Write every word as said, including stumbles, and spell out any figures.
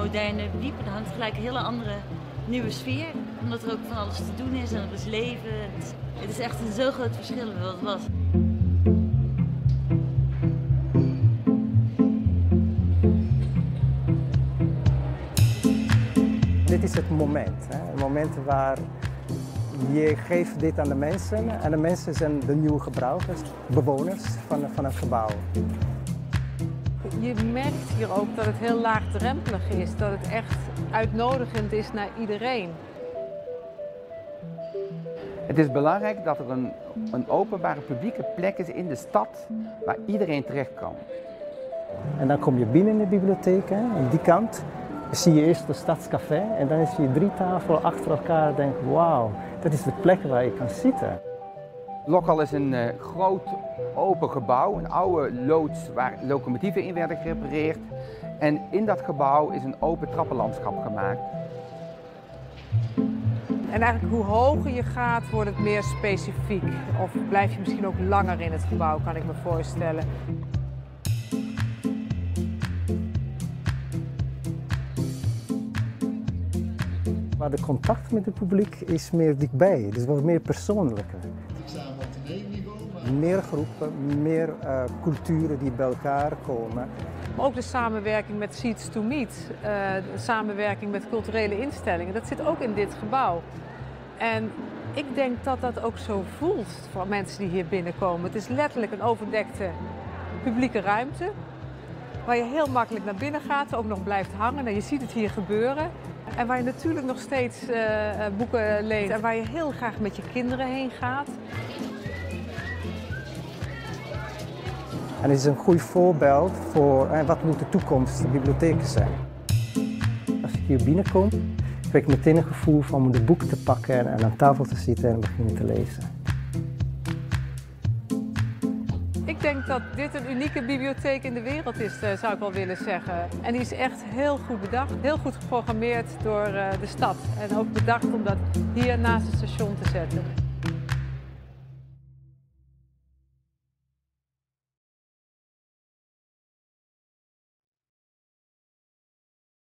moderne wiep. Er hangt gelijk een hele andere nieuwe sfeer. Omdat er ook van alles te doen is en er is leven. Het is, het is echt een zo groot verschil met wat het was. Dit is het moment. Hè? Het moment waar je geeft dit aan de mensen en de mensen zijn de nieuwe gebruikers, bewoners van, van het gebouw. Je merkt hier ook dat het heel laagdrempelig is, dat het echt uitnodigend is naar iedereen. Het is belangrijk dat er een, een openbare publieke plek is in de stad waar iedereen terecht kan. En dan kom je binnen in de bibliotheek, hè, aan die kant. Dan zie je eerst het stadscafé en dan zie je drie tafelen achter elkaar en denk wauw, dat is de plek waar je kan zitten. Lokal is een uh, groot open gebouw, een oude loods waar locomotieven in werden gerepareerd. En in dat gebouw is een open trappenlandschap gemaakt. En eigenlijk hoe hoger je gaat, wordt het meer specifiek. Of blijf je misschien ook langer in het gebouw, kan ik me voorstellen. Maar de contact met het publiek is meer dichtbij, dus wordt meer persoonlijker. Meer groepen, meer uh, culturen die bij elkaar komen. Ook de samenwerking met Seeds to Meet, uh, de samenwerking met culturele instellingen, dat zit ook in dit gebouw. En ik denk dat dat ook zo voelt voor mensen die hier binnenkomen. Het is letterlijk een overdekte publieke ruimte, waar je heel makkelijk naar binnen gaat, ook nog blijft hangen. En je ziet het hier gebeuren. En waar je natuurlijk nog steeds uh, boeken leest en waar je heel graag met je kinderen heen gaat. En het is een goed voorbeeld voor eh, wat moet de toekomst de bibliotheken zijn. Als ik hier binnenkom, krijg ik meteen een gevoel van om de boek te pakken en aan tafel te zitten en beginnen te lezen. Ik denk dat dit een unieke bibliotheek in de wereld is, zou ik wel willen zeggen. En die is echt heel goed bedacht, heel goed geprogrammeerd door de stad. En ook bedacht om dat hier naast het station te zetten.